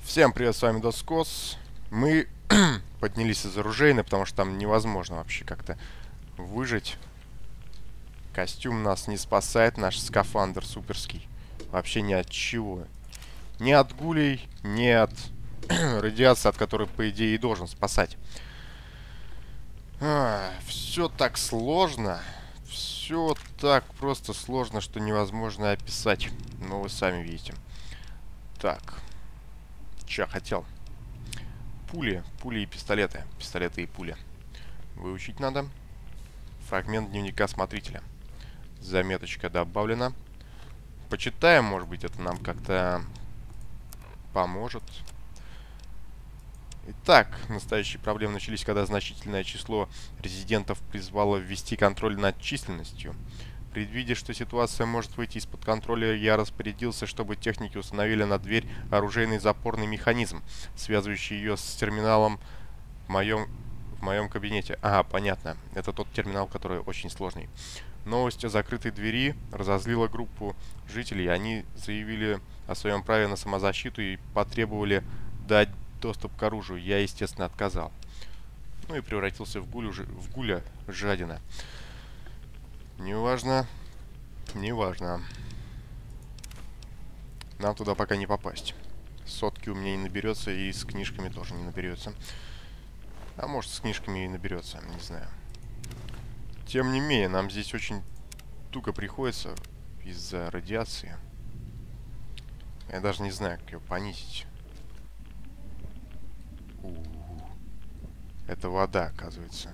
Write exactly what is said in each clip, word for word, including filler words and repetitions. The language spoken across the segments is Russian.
Всем привет, с вами Доскос. Мы поднялись из оружейной, потому что там невозможно вообще как-то выжить. Костюм нас не спасает, наш скафандр суперский. Вообще ни от чего. Ни от гулей, ни от радиации, от которой, по идее, и должен спасать. А, все так сложно. Все так просто сложно, что невозможно описать. Но вы сами видите. Так. Че хотел? Пули, пули и пистолеты. Пистолеты и пули. Выучить надо. Фрагмент дневника смотрителя. Заметочка добавлена. Почитаем, может быть, это нам как-то поможет. Итак, настоящие проблемы начались, когда значительное число резидентов призвало ввести контроль над численностью. Предвидя, что ситуация может выйти из-под контроля, я распорядился, чтобы техники установили на дверь оружейный запорный механизм, связывающий ее с терминалом в моем, в моем кабинете. Ага, понятно. Это тот терминал, который очень сложный. Новость о закрытой двери разозлила группу жителей. Они заявили о своем праве на самозащиту и потребовали дать доступ к оружию. Я, естественно, отказал. Ну и превратился в, гулю, в гуля жадина. Неважно. Неважно. Нам туда пока не попасть. Сотки у меня не наберется, и с книжками тоже не наберется. А может, с книжками и наберется, не знаю. Тем не менее, нам здесь очень туго приходится из-за радиации. Я даже не знаю, как ее понизить. У-у-у. Это вода, оказывается.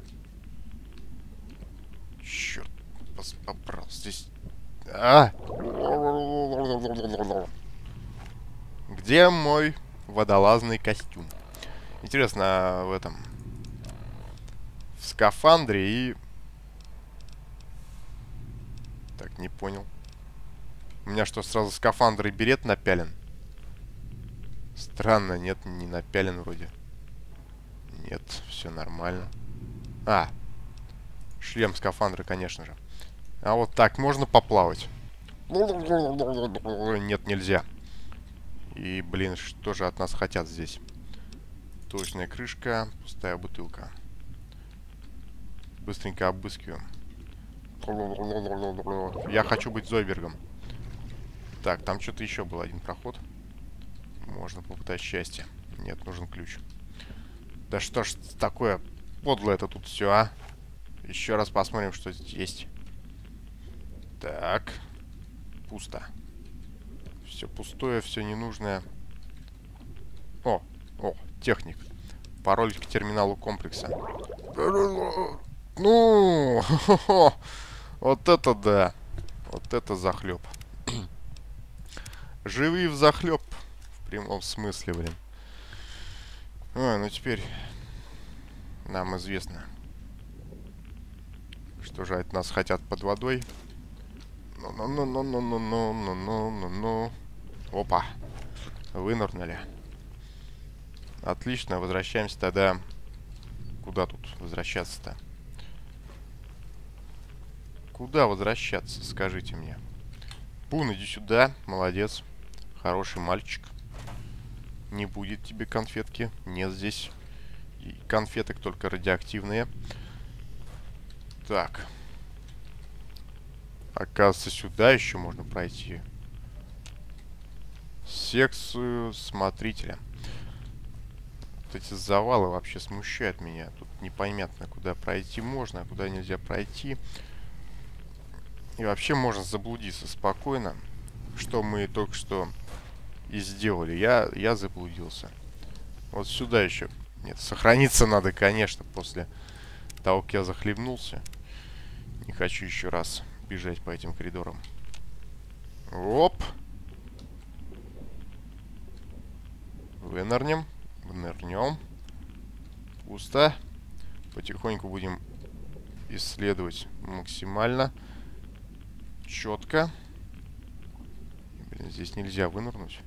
Черт. Побрал здесь. А! Где мой водолазный костюм? Интересно, а в этом в скафандре и... Так, не понял. У меня что, сразу скафандр и берет напялен? Странно, нет, не напялен вроде. Нет, все нормально. А, шлем скафандра, конечно же. А вот так можно поплавать? Нет, нельзя. И, блин, что же от нас хотят здесь? Точная крышка, пустая бутылка. Быстренько обыскиваем. Я хочу быть Зойбергом. Так, там что-то еще был один проход. Можно попытать счастье. Нет, нужен ключ. Да что ж такое подлое это тут все, а? Еще раз посмотрим, что здесь есть. Так. Пусто. Все пустое, все ненужное. О, о, техник. Пароль к терминалу комплекса. Ну, хо-хо, вот это да. Вот это захлеб. Живи в захлеб. В прямом смысле, блин. Ой, ну теперь нам известно, что же от нас хотят под водой. Ну-ну-ну-ну-ну-ну-ну-ну-ну-ну. Опа. Вынырнули. Отлично, возвращаемся тогда. Куда тут возвращаться-то? Куда возвращаться, скажите мне. Пун, иди сюда. Молодец. Хороший мальчик. Не будет тебе конфетки. Нет здесь конфеток, только радиоактивные. Так. Оказывается, сюда еще можно пройти. Секцию смотрителя. Вот эти завалы вообще смущают меня. Тут непонятно, куда пройти можно, а куда нельзя пройти. И вообще можно заблудиться спокойно. Что мы только что и сделали. Я, я заблудился. Вот сюда еще. Нет, сохраниться надо, конечно, после того, как я захлебнулся. Не хочу еще раз бежать по этим коридорам. Оп! Вынырнем. Вынырнем. Пусто. Потихоньку будем исследовать максимально четко. Блин, здесь нельзя вынырнуть.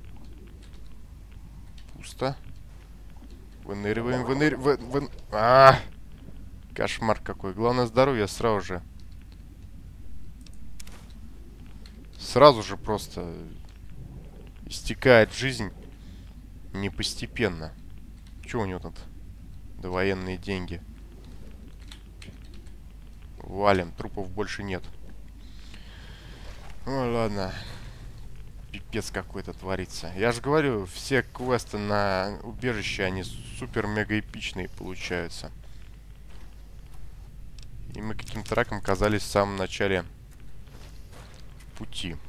Пусто. Выныриваем, выныриваем. Вы, вы... А, -а, а! Кошмар какой. Главное здоровье сразу же. Сразу же просто истекает жизнь. Не постепенно. Че у него тут? Довоенные деньги. Валим, трупов больше нет. Ой, ладно. Пипец какой-то творится. Я же говорю, все квесты на убежище, они супер-мега эпичные получаются. И мы каким-то раком оказались в самом начале пути.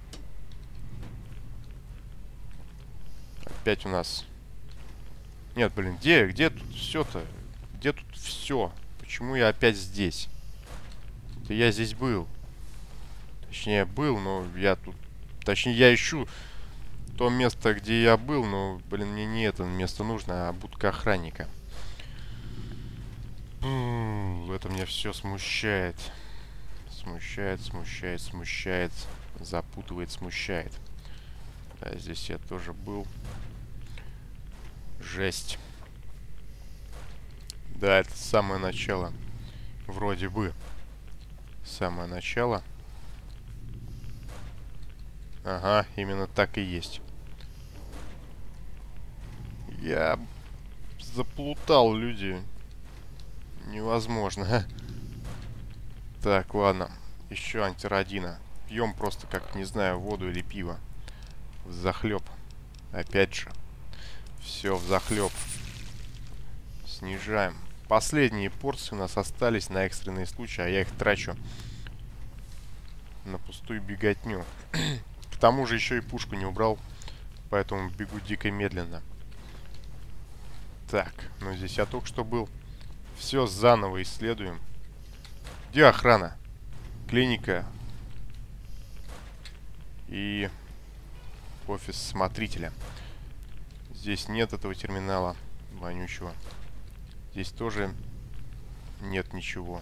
Опять у нас... Нет, блин, где, где тут все-то? Где тут все? Почему я опять здесь? Да я здесь был. Точнее, был, но я тут... Точнее, я ищу то место, где я был, но, блин, мне не это место нужно, а будка охранника. Это меня все смущает. Смущает, смущает, смущает. Запутывает, смущает. Да, здесь я тоже был. Жесть. Да, это самое начало. Вроде бы. Самое начало. Ага, именно так и есть. Я заплутал, люди. Невозможно. Так, ладно. Еще антиродина. Пьем просто, как, не знаю, воду или пиво. Взахлеб. Опять же. Все взахлеб. Снижаем. Последние порции у нас остались на экстренные случаи, а я их трачу на пустую беготню. К тому же еще и пушку не убрал, поэтому бегу дико медленно. Так, ну здесь я только что был. Все заново исследуем. Где охрана? Клиника. И офис смотрителя. Здесь нет этого терминала вонючего. Здесь тоже нет ничего.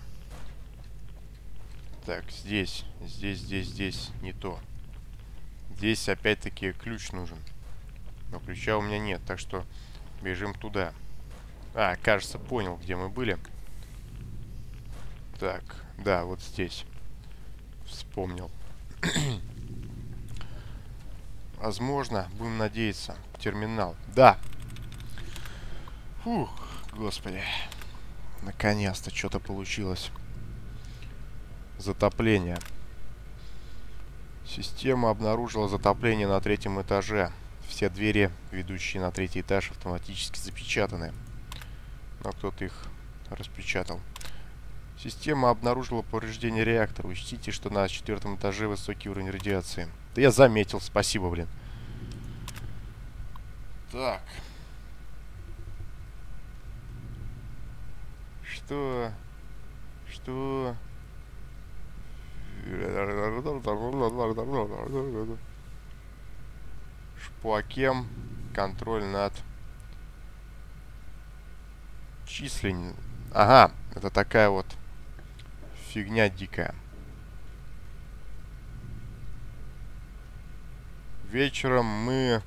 Так, здесь, здесь, здесь, здесь не то. Здесь опять-таки ключ нужен. Но ключа у меня нет, так что бежим туда. А, кажется, понял, где мы были. Так, да, вот здесь. Вспомнил. Возможно, будем надеяться. Терминал. Да. Фух, господи. Наконец-то что-то получилось. Затопление. Система обнаружила затопление на третьем этаже. Все двери, ведущие на третий этаж, автоматически запечатаны. Но кто-то их распечатал. Система обнаружила повреждение реактора. Учтите, что на четвертом этаже высокий уровень радиации. Да я заметил, спасибо, блин. Так. Что? Что? Шпуакем. Контроль над численностью. Ага, это такая вот фигня дикая. Вечером мы...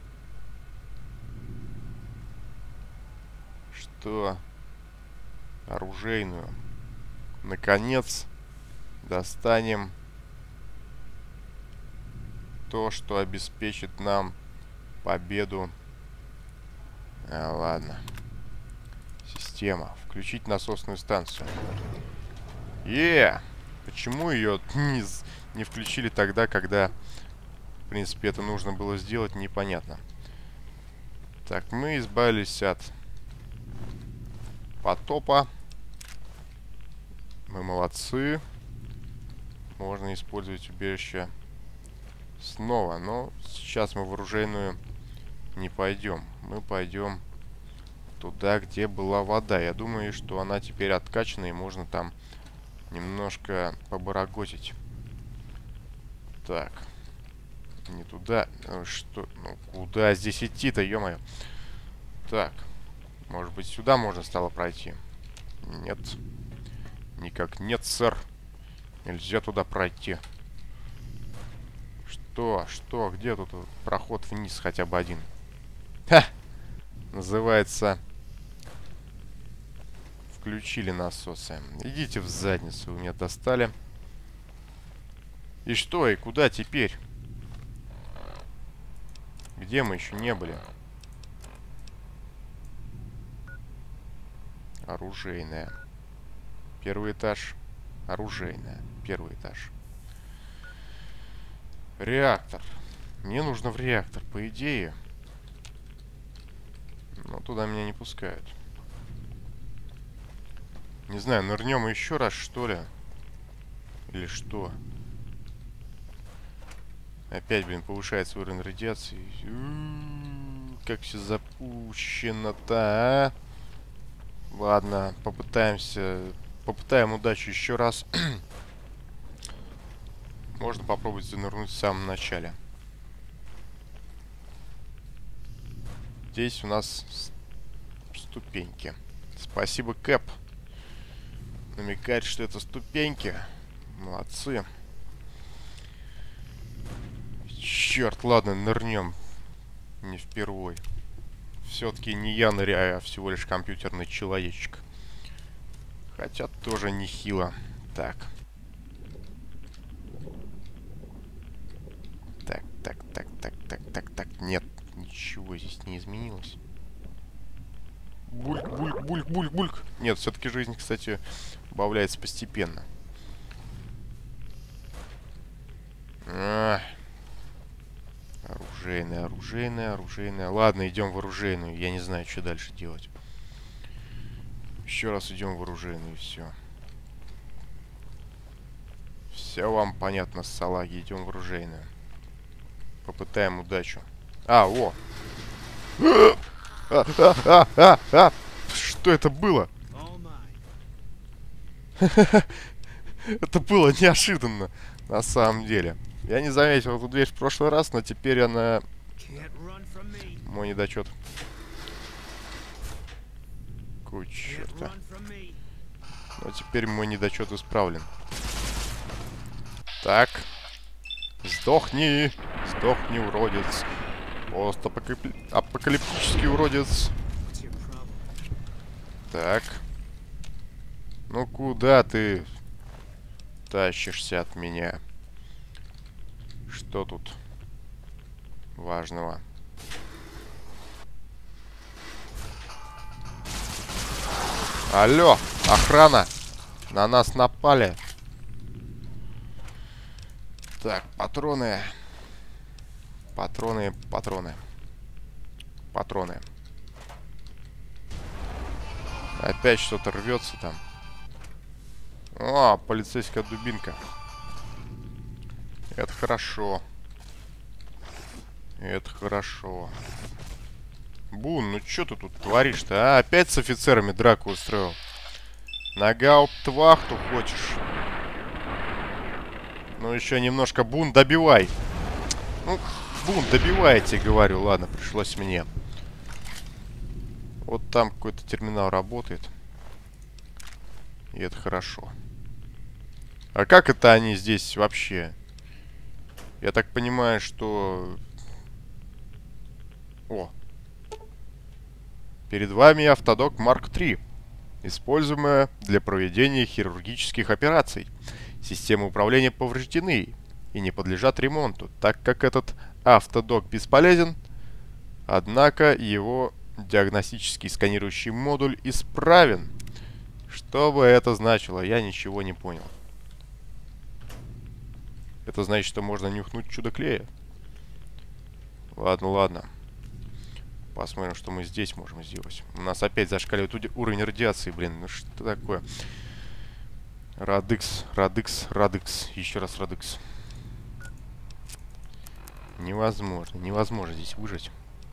Что? Оружейную. Наконец достанем то, что обеспечит нам победу. А, ладно. Система. Включить насосную станцию. Е! Почему ее не, не включили тогда, когда, в принципе, это нужно было сделать, непонятно. Так, мы избавились от потопа. Мы молодцы. Можно использовать убежище снова. Но сейчас мы в оружейную не пойдем. Мы пойдем туда, где была вода. Я думаю, что она теперь откачана, и можно там немножко побарагозить. Так. Не туда. Что? Ну, куда здесь идти-то, ё-моё? Так. Может быть, сюда можно стало пройти? Нет. Никак нет, сэр. Нельзя туда пройти. Что? Что? Где тут проход вниз хотя бы один? Ха! Называется... Включили насосы. Идите в задницу, вы меня достали. И что? И куда теперь? Где мы еще не были? Оружейная. Первый этаж. Оружейная. Первый этаж. Реактор. Мне нужно в реактор, по идее. Но туда меня не пускают. Не знаю, нырнем еще раз, что ли? Или что? Опять, блин, повышается уровень радиации. У-у-у, как все запущено-то, а? Ладно, попытаемся. Попытаем удачу еще раз. Можно попробовать занырнуть в самом начале. Здесь у нас ступеньки. Спасибо, Кэп. Намекает, что это ступеньки. Молодцы. Черт, ладно, нырнем. Не впервой. Все-таки не я ныряю, а всего лишь компьютерный человечек. Хотя тоже нехило. Так. Так, так, так, так, так, так, так. Нет, ничего здесь не изменилось. Бульк, бульк, бульк, бульк, бульк. Нет, все-таки жизнь, кстати, убавляется постепенно. А, оружейная, оружейная, оружейная. Ладно, идем в оружейную. Я не знаю, что дальше делать. Еще раз идем в оружейную, и все. Все вам понятно, салаги. Идем в оружейную. Попытаем удачу. А, о! А, а, а, а, а! Что это было? Это было неожиданно, на самом деле. Я не заметил эту дверь в прошлый раз, но теперь она... Мой недочет. Какого черта? Но теперь мой недочет исправлен. Так. Сдохни! Сдохни, уродец. Постапокалиптический уродец. Так. Ну куда ты тащишься от меня? Что тут важного? Алло, охрана! На нас напали. Так, патроны. Патроны, патроны. Патроны. Опять что-то рвется там. О, полицейская дубинка. Это хорошо. Это хорошо. Бун, ну что ты тут творишь-то, а? Опять с офицерами драку устроил. На гауптвахту хочешь? Ну еще немножко, Бун, добивай. Ну, Бун, добивай, я тебе говорю. Ладно, пришлось мне. Вот там какой-то терминал работает. И это хорошо. А как это они здесь вообще? Я так понимаю, что... О. Перед вами автодок Марк три, используемая для проведения хирургических операций. Системы управления повреждены и не подлежат ремонту, так как этот автодок бесполезен, однако его диагностический сканирующий модуль исправен. Что бы это значило, я ничего не понял. Это значит, что можно нюхнуть чудо клея? Ладно, ладно. Посмотрим, что мы здесь можем сделать. У нас опять зашкаливает уровень радиации, блин. Ну что такое? Радикс, Радикс, Радикс. Еще раз Радикс. Невозможно, невозможно здесь выжить.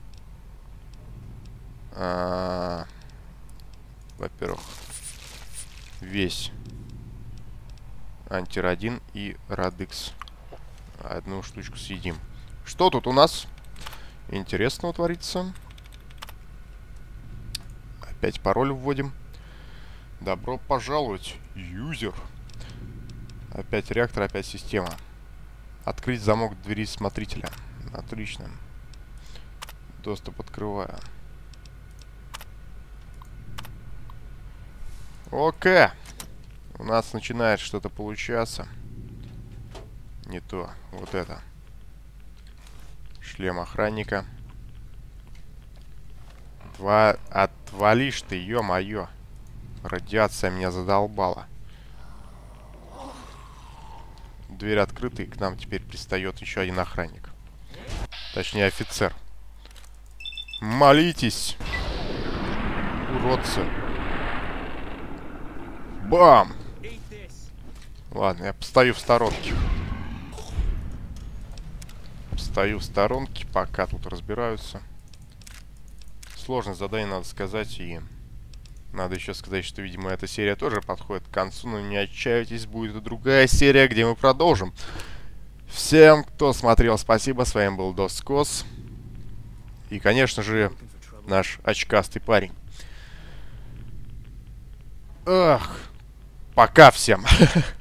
А, во-первых, весь антирадин и Радикс. Одну штучку съедим. Что тут у нас интересного творится? Опять пароль вводим. Добро пожаловать, юзер. Опять реактор, опять система. Открыть замок двери смотрителя. Отлично. Доступ открываю. Окей. У нас начинает что-то получаться. Не то. Вот это. Шлем охранника. Два... Отвалишь ты, ё-моё. Радиация меня задолбала. Дверь открыта, и к нам теперь пристает еще один охранник. Точнее, офицер. Молитесь, уродцы. Бам! Ладно, я постою в сторонке. Стою в сторонке, пока тут разбираются. Сложность задания, надо сказать, и надо еще сказать, что, видимо, эта серия тоже подходит к концу, но не отчаивайтесь, будет и другая серия, где мы продолжим. Всем, кто смотрел, спасибо, с вами был Доскос. И, конечно же, наш очкастый парень. Ах, пока всем!